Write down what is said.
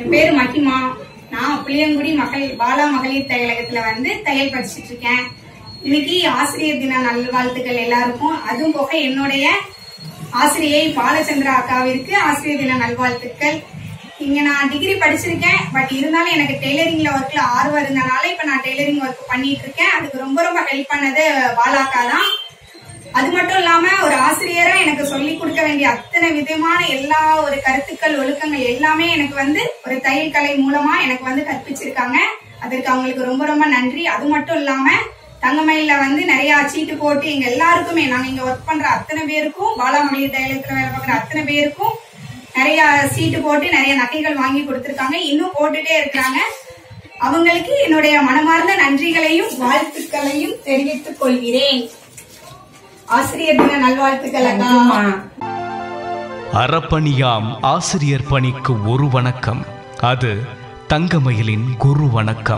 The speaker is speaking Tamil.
என் பேரு மகிமா. நான் புளியங்குடி பாலா மகளிர் தையலகத்துல தையல் படிச்சுட்டு இருக்கேன். இன்னைக்கு ஆசிரியர் தின நல்வாழ்த்துக்கள் எல்லாருக்கும். அதுவும் போக என்னுடைய ஆசிரியை பாலச்சந்திரா அக்காவிற்கு ஆசிரியர் தின நல்வாழ்த்துக்கள். இங்க நான் டிகிரி படிச்சிருக்கேன். பட் இருந்தாலும் எனக்கு டெய்லரிங்ல ஒர்க்ல ஆர்வம் இருந்தனால இப்ப நான் டெய்லரிங் ஒர்க் பண்ணிட்டு இருக்கேன். அதுக்கு ரொம்ப ரொம்ப ஹெல்ப் பண்ணது பாலாக்கா தான். அது மட்டும் இல்லாம ஒரு ஆசிரியரா எனக்கு சொல்லி கொடுக்க வேண்டிய அத்தனை விதமான எல்லா ஒரு கருத்துக்கள் ஒழுக்கங்கள் எல்லாமே எனக்கு ஒரு தையல் கலை மூலமா எனக்கு கற்பிச்சிருக்காங்க. அதற்கு அவங்களுக்கு ரொம்ப ரொம்ப நன்றி. அது மட்டும் இல்லாம தங்கமயில நிறைய சீட்டு போட்டு எங்க எல்லாருக்குமே நாங்க இங்க ஒர்க் பண்ற அத்தனை பேருக்கும் பாலா மகளிர் தையலகத்துல வேலை பார்க்குற அத்தனை பேருக்கும் நிறைய சீட்டு போட்டு நிறைய நகைகள் வாங்கி கொடுத்திருக்காங்க. இன்னும் போட்டுட்டே இருக்காங்க. அவங்களுக்கு என்னுடைய மனமார்ந்த நன்றிகளையும் வாழ்த்துக்களையும் தெரிவித்துக் கொள்கிறேன். ஆசிரியர் தின நல்வாழ்த்துக்கள். அறப்பணியாம் ஆசிரியர் பணிக்கு ஒரு வணக்கம். அது தங்கமயிலின் குரு வணக்கம்.